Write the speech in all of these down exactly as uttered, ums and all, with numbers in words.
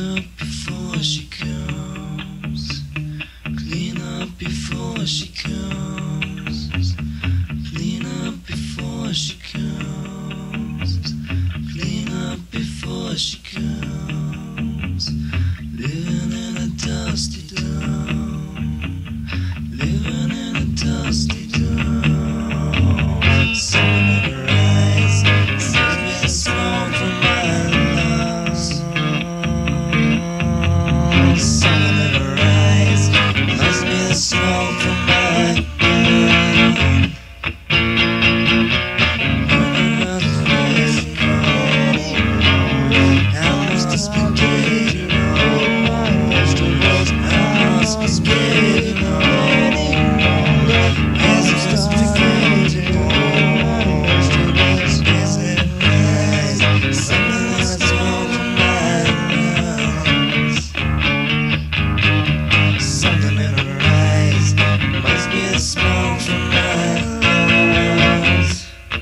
up before she comes. Clean up before she comes. Clean up before she comes. Clean up before she comes. Living in a dusty town. Living in a dusty town. Sun in her eyes, sends me the smoke from my lungs. Sun in her eyes, must be the smoke from my gun. Running around the place, I must have spaghetti roll. Vegetables, I must be spaghetti roll. I must be spaghetti roll. Vegetables, is it nice? Something like smoke from my lungs. Something in her eyes, must be the smoke from my lungs.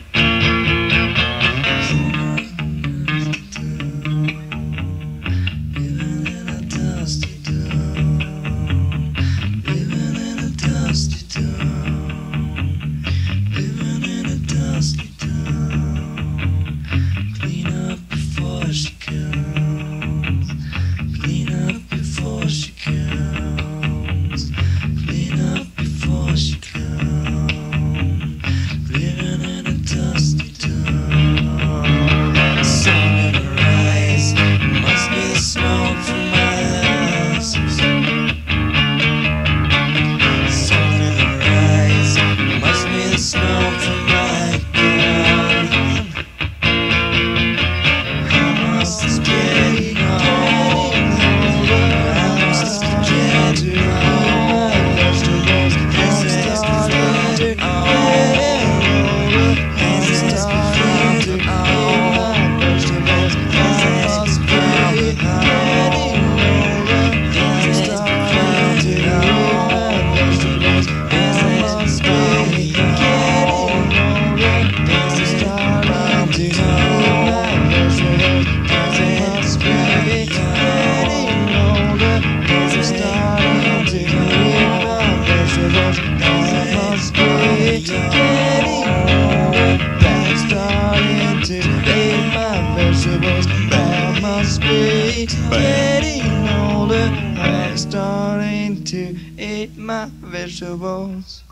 Living in a dusty town. Living in a dusty town. Living in a dusty town. Clean up before she comes. Clean up before she comes. Clean up before she comes. Living in a dusty town. Sun in her eyes, must be the smoke from my lungs. Sun in her eyes, must be the smoke from my gun. I must have spaghetti roll. I must have spaghetti roll. Vegetables, I must have spaghetti roll. I must have spaghetti roll. Vegetables, I must have spaghetti roll. I must have spaghetti roll. Vegetables, I must have spaghetti roll. This is starting to know. Vegetables, I must have spaghetti roll. This is starting to know. Vegetables, I must spaghetti roll. That's starting to eat my vegetables. I must be getting older. I'm starting to eat my vegetables.